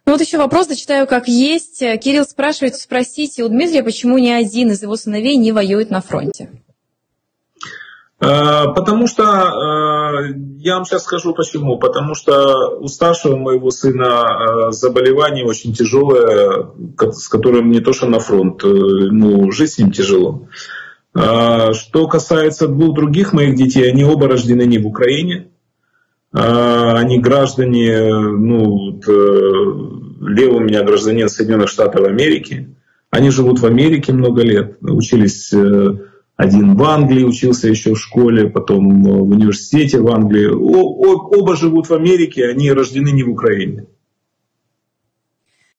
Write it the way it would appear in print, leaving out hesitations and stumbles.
Ну вот еще вопрос, зачитаю как есть. Кирилл спрашивает, спросите у Дмитрия, почему ни один из его сыновей не воюет на фронте? Потому что, я вам сейчас скажу почему, потому что у старшего моего сына заболевание очень тяжелое, с которым не то что на фронт, жить с ним тяжело. Что касается двух других моих детей, они оба рождены не в Украине, они граждане, Лев у меня гражданин Соединенных Штатов Америки, они живут в Америке много лет, учились. Один в Англии учился еще в школе, потом в университете в Англии. Оба живут в Америке, они рождены не в Украине.